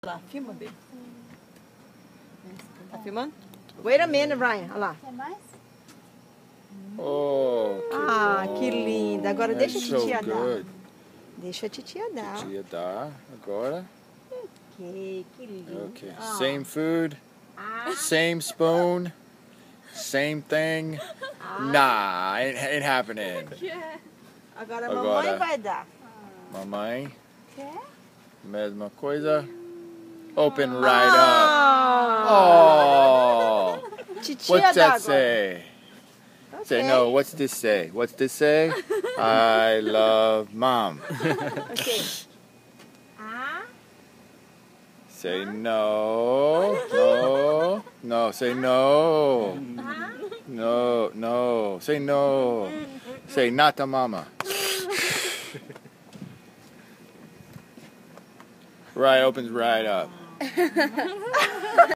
Lá, filma, bebê. Tá filmando? Wait a minute, Ryan. Olha lá. Quer mais? Oh, Que linda. Agora deixa a titia dar. good. Deixa a titia dar. Titia dá agora. Ok, que lindo. Okay. Same food. Same spoon. Same thing. Nah, ain't happening. Agora a mamãe vai dar. Mamãe, Quer? mesma coisa. Open right up. Oh. Titia What's dá that agora. say? Okay. Say no. What's this say? What's this say? I love mom. Ok. Say no. No. No. Say no. No. No. Say no. Say not the mama. Right opens right up.